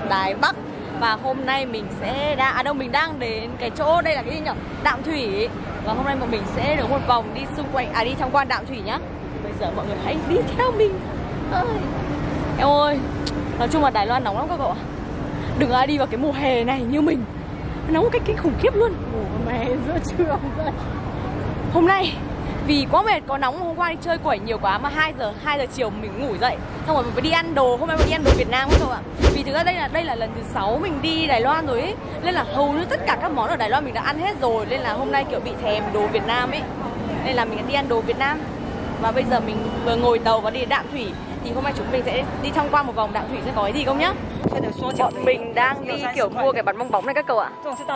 Đài Bắc. Và hôm nay mình sẽ mình đang đến cái chỗ, đây là cái gì nhỉ? Đạm Thủy. Và hôm nay bọn mình sẽ được một vòng đi xung quanh, đi tham quan Đạm Thủy nhá. Bây giờ mọi người hãy đi theo mình. Em ơi, nói chung là Đài Loan nóng lắm các cậu ạ. Đừng ai đi vào cái mùa hè này như mình. Nóng một cách kinh khủng khiếp luôn. Ủa mẹ giữa trường vậy. Hôm nay vì quá mệt, có nóng, hôm qua đi chơi quẩy nhiều quá mà 2 giờ chiều mình ngủ dậy. Xong rồi mình phải đi ăn đồ, hôm nay mình đi ăn đồ Việt Nam các cậu ạ. Vì thực ra đây là lần thứ 6 mình đi Đài Loan rồi ấy. Nên là hầu như tất cả các món ở Đài Loan mình đã ăn hết rồi. Nên là hôm nay kiểu bị thèm đồ Việt Nam ấy. Nên là mình đi ăn đồ Việt Nam. Và bây giờ mình vừa ngồi tàu và đi Đạm Thủy. Thì hôm nay chúng mình sẽ đi tham quan một vòng Đạm Thủy xem có cái gì không nhá. Bọn mình đang đi kiểu mua cái bắn bong bóng này các cậu ạ.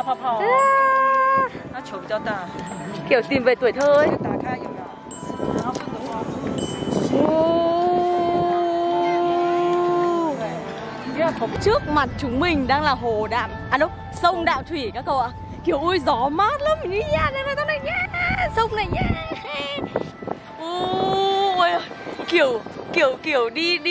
Kiểu tìm về tuổi thơ ấy. Trước mặt chúng mình đang là hồ Đạm, sông Đạm Thủy các cậu ạ. Kiểu ui gió mát lắm, mình đi nha, đây này nhá, sông này nhá. Ôi, kiểu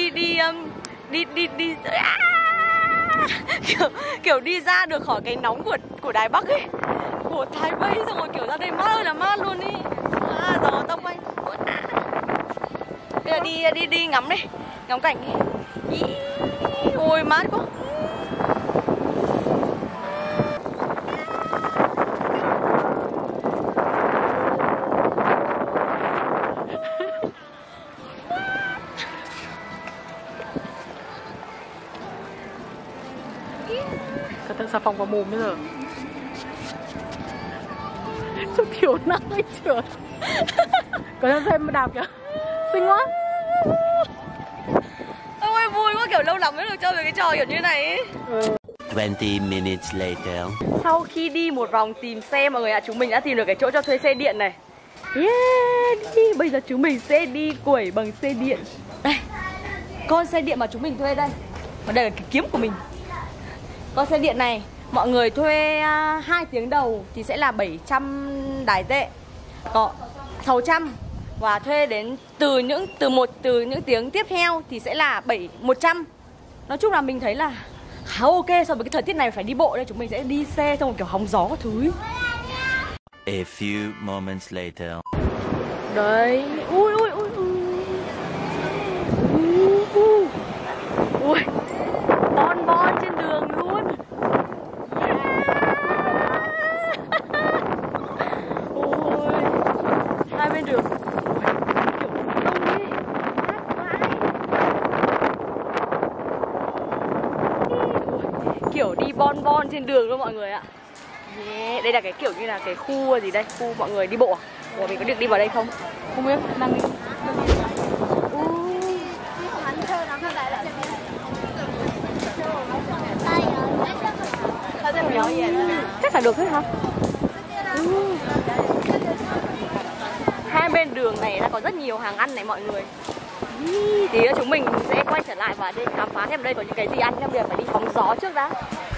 kiểu đi ra được khỏi cái nóng của Đài Bắc ấy, của Thái Bay, xong rồi kiểu ra đây mát ơi là mát luôn ý. Gió tông anh. Bây giờ đi ngắm đi, ngắm cảnh đi. Ôi mát quá. Cẩn thận xà phòng vào mồm bây giờ. Chút thiểu năng ấy trượt. Cẩn thận xem đạp kìa. Xinh quá. Ôi vui quá, kiểu lâu lắm mới được chơi về cái trò kiểu như này ấy. 20 minutes later. Sau khi đi một vòng tìm xe mọi người ạ, chúng mình đã tìm được cái chỗ cho thuê xe điện này. Bây giờ chúng mình sẽ đi quẩy bằng xe điện. Đây, con xe điện mà chúng mình thuê đây. Và đây là cái kiếm của mình. Con xe điện này mọi người thuê 2 tiếng đầu thì sẽ là 700 Đài tệ. Có 600. Và thuê đến từ những tiếng tiếp theo thì sẽ là 100. Nói chung là mình thấy là khá ok so với cái thời tiết này phải đi bộ đây. Chúng mình sẽ đi xe xong rồi kiểu hóng gió các thứ ấy. A few moments later. Đấy. Ui. Ui. Bon trên đường luôn. Ôi. Hai bên đường. Kiểu đi bon trên đường luôn mọi người ạ. Đây là cái kiểu như là cái khu gì đây, khu mọi người đi bộ à? Ủa mình có được đi vào đây không? Không biết, đang đi. Chắc là được thôi hả? Hai bên đường này đã có rất nhiều hàng ăn này mọi người. Thì chúng mình sẽ quay trở lại và đi khám phá thêm đây có những cái gì ăn. Bây giờ phải đi phóng gió trước đã.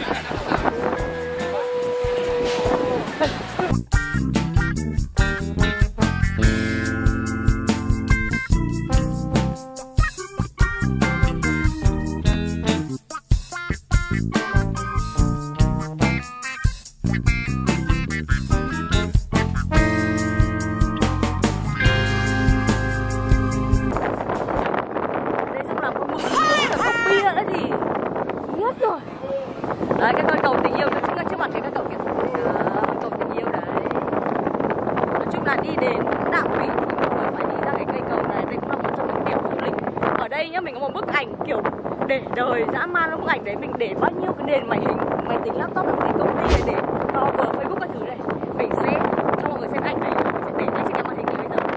Đấy, cái con cầu tình yêu trước mặt cái các cậu kìa. Cầu tình yêu đấy. Nói chung là đi đến Đạm Thủy thì mọi người phải đi ra cái cây cầu này. Đây cũng là một trong những điểm du lịch. Ở đây nhá, mình có một bức ảnh kiểu để đời dã man luôn. Bức ảnh đấy mình để bao nhiêu cái nền màn hình, máy tính laptop làm gì cũng đây để cover Facebook các thứ này. Mình sẽ cho mọi người xem ảnh này, sẽ để ngay trên cái màn hình này bây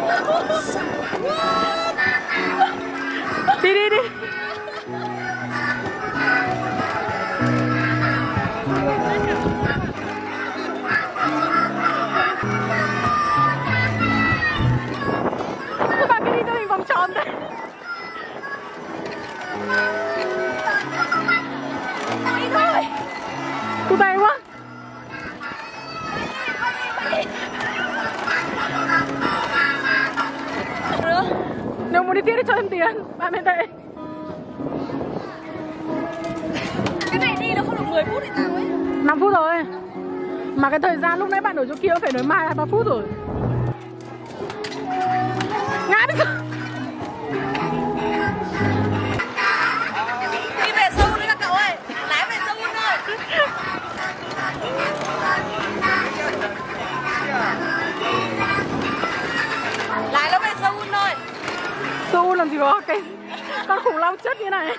giờ. Đi. Tụi tay quá. Nếu muốn đi tiếp thì cho thêm tiền 30 tệ. rồi. Mà cái thời gian lúc nãy bạn ở chỗ kia phải nói mai 2-3 phút rồi. Ngã đi. Đi về Seoul đi các cậu ơi. Lái về Seoul thôi. Lái nó về Seoul thôi. Seoul làm gì có cái con khủng long chất như này.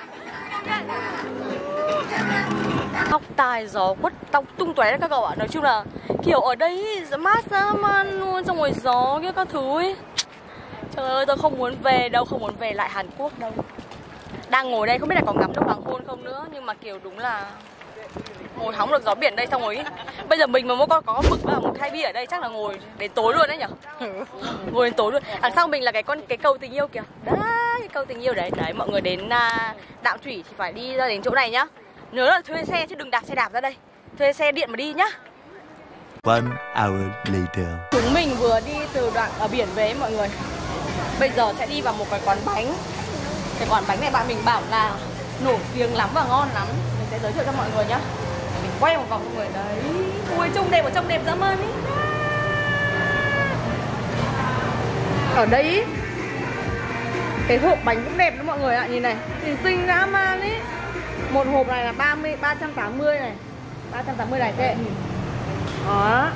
Tóc tai gió quất tóc tung tóe các cậu ạ. Nói chung là kiểu ở đây mát dã man luôn, xong rồi gió kia các thứ ấy. Trời ơi, tôi không muốn về đâu, không muốn về lại Hàn Quốc đâu. Đang ngồi đây không biết là có ngắm được hoàng hôn không nữa, nhưng mà kiểu đúng là ngồi hóng được gió biển đây xong rồi ấy. Bây giờ mình mà có mực và một hai bia ở đây chắc là ngồi đến tối luôn đấy nhở. Ngồi đến tối luôn. Đằng sau mình là cái cầu tình yêu kìa. Đấy, cái cầu tình yêu đấy. Đấy, mọi người đến Đạm Thủy thì phải đi ra đến chỗ này nhá. Nhớ là thuê xe chứ đừng đạp xe đạp ra đây. Thuê xe điện mà đi nhá. 1 hour later. Chúng mình vừa đi từ đoạn ở biển về mọi người. Bây giờ sẽ đi vào một cái quán bánh. Cái quán bánh này bạn mình bảo là nổi tiếng lắm và ngon lắm. Mình sẽ giới thiệu cho mọi người nhá. Mình quay một vòng mọi người đấy. Ui trông đẹp dã man ý. Ở đây ý, cái hộp bánh cũng đẹp đó mọi người ạ. Nhìn này, thì xinh dã man ý. Một hộp này là 380 này. 380 đài tệ. Đó.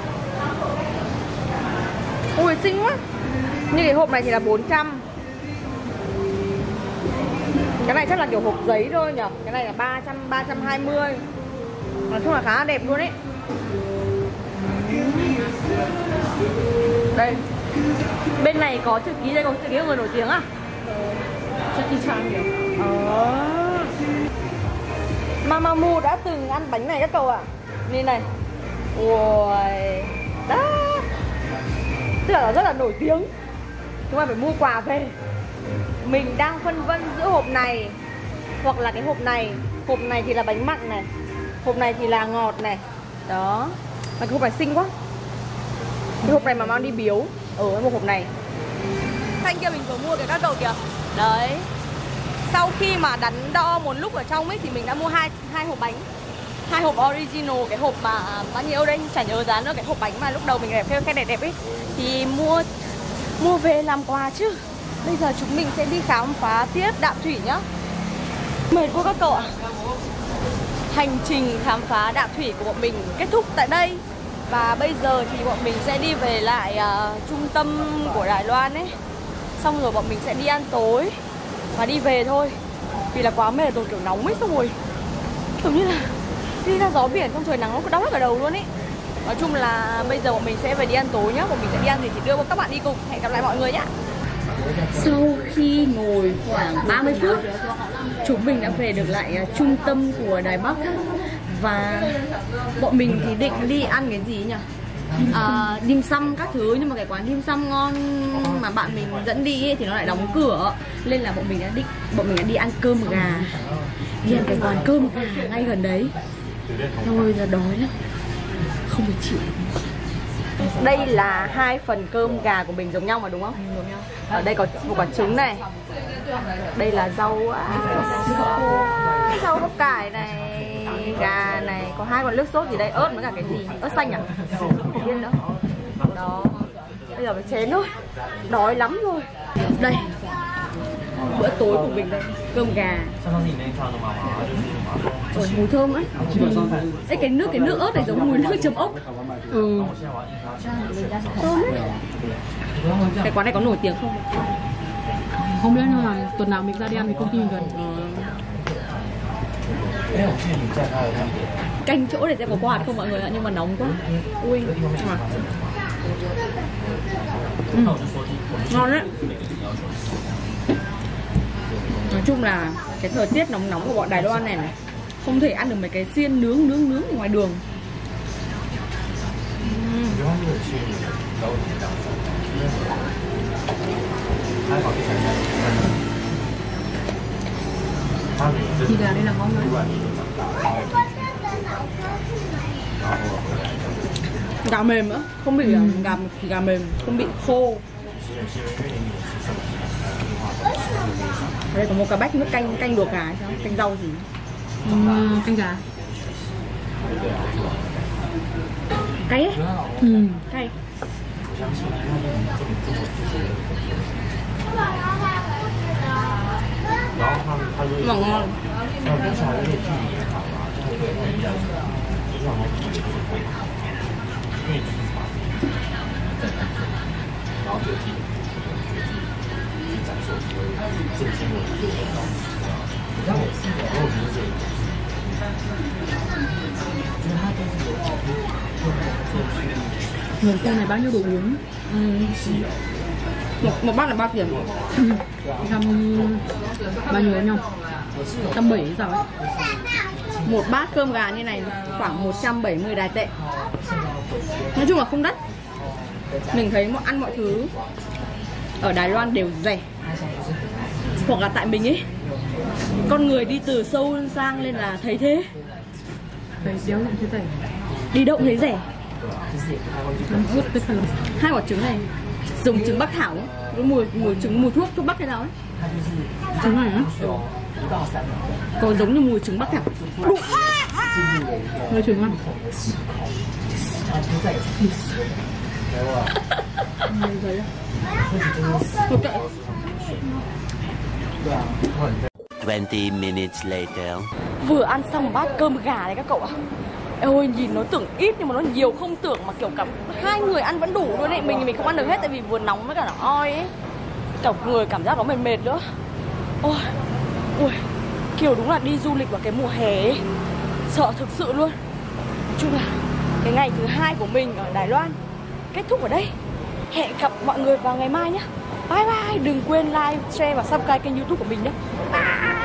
Ui xinh quá. Như cái hộp này thì là 400. Cái này chắc là kiểu hộp giấy thôi nhỉ. Cái này là 320. Nói chung là khá là đẹp luôn ấy. Đây. Bên này có chữ ký đây, có chữ ký của người nổi tiếng à? Jackie Chan kìa. Mamamoo đã từng ăn bánh này các cậu ạ. Nhìn này. Ui. Đó. Tức là nó rất là nổi tiếng. Chúng ta phải mua quà về. Mình đang phân vân giữa hộp này hoặc là cái hộp này. Hộp này thì là bánh mặn này, hộp này thì là ngọt này. Đó. Mà cái hộp này xinh quá. Cái hộp này mà mang đi biếu. Ở một hộp này. Thanh kia mình vừa mua cái các cậu kìa. Đấy. Sau khi mà đắn đo một lúc ở trong ấy thì mình đã mua hai hộp bánh. 2 hộp original, cái hộp mà bao nhiêu đây chả nhớ giá nữa, cái hộp bánh mà lúc đầu mình khen đẹp ấy thì mua về làm quà chứ. Bây giờ chúng mình sẽ đi khám phá tiếp Đạm Thủy nhá. Mời cô các cậu ạ. Hành trình khám phá Đạm Thủy của bọn mình kết thúc tại đây. Và bây giờ thì bọn mình sẽ đi về lại trung tâm của Đài Loan ấy. Xong rồi bọn mình sẽ đi ăn tối và đi về thôi. Vì là quá mệt rồi, kiểu nóng ấy, xong rồi kiểu như là đi ra gió biển trong trời nắng nó cứ đau hết cả đầu luôn ấy. Nói chung là bây giờ bọn mình sẽ về đi ăn tối nhá. Bọn mình sẽ đi ăn thì chỉ đưa các bạn đi cùng. Hẹn gặp lại mọi người nhá. Sau khi ngồi khoảng 30 phút, chúng mình đã về được lại trung tâm của Đài Bắc. Và bọn mình thì định đi ăn cái gì nhỉ? Dim sum các thứ, nhưng mà cái quán dim sum ngon mà bạn mình dẫn đi ấy, thì nó lại đóng cửa. Nên là bọn mình đã đi ăn cơm gà. Đi ăn cái quán cơm gà ngay gần đấy. Thôi giờ đói lắm, không thể chịu. Đây là 2 phần cơm gà của mình giống nhau mà đúng không? Giống nhau. Ở đây có một quả trứng này. Đây là rau bắp cải này, gà này, có 2 con nước sốt gì đây, ớt với cả cái gì? Ớt xanh à? Không biết nữa. Đó. Bây giờ phải chén thôi. Đói lắm rồi. Đây. Bữa tối của mình đây, cơm gà. Ôi, mùi thơm ấy. Ê, cái nước ớt này giống mùi nước chấm ốc. Thơm ấy. Cái quán này có nổi tiếng không? Không biết, nhưng mà tuần nào mình ra đi ăn thì công ty mình gần. Canh chỗ này sẽ có quạt không mọi người ạ, nhưng mà nóng quá. Ui. Ngon đấy. Nói chung là cái thời tiết nóng của bọn Đài Loan này không thể ăn được mấy cái xiên nướng ở ngoài đường. Thịt gà đây là ngon đấy. Gà mềm nữa, không bị gà mềm, không bị khô. Ở đây có một cái bách nước canh luộc gà sao? Canh rau gì? Canh gà. Cay ấy. Cay. Ngon ngon. Người xem này bao nhiêu đồ uống? Một bát là bao tiền? Bao nhiêu nhau? 170 sao ấy? Một bát cơm gà như này khoảng 170 Đài tệ. Nói chung là không đắt. Mình thấy ăn mọi thứ ở Đài Loan đều rẻ. Hoặc là tại mình ấy, con người đi từ Seoul sang nên là thấy thế. Thấy béo lắm thế rẻ. Đi động thấy rẻ. Vứt cái phần. 2 quả trứng này dùng trứng Bắc Thảo, mùi thuốc Bắc hay nào ấy. Trứng này á? Có giống như mùi trứng Bắc Thảo. Hơi trứng không? Một kệ. 20 minutes later. Vừa ăn xong một bát cơm gà này các cậu ạ. Ôi nhìn nó tưởng ít nhưng mà nó nhiều không tưởng, mà kiểu cả 2 người ăn vẫn đủ luôn ấy. Mình không ăn được hết tại vì vừa nóng với cả nó oi ấy. Cả người cảm giác nó mệt nữa. Ôi, kiểu đúng là đi du lịch vào cái mùa hè ấy. Sợ thực sự luôn. Nói chung là cái ngày thứ 2 của mình ở Đài Loan kết thúc ở đây. Hẹn gặp mọi người vào ngày mai nhé. Bye bye. Đừng quên like, share và subscribe kênh YouTube của mình nhé.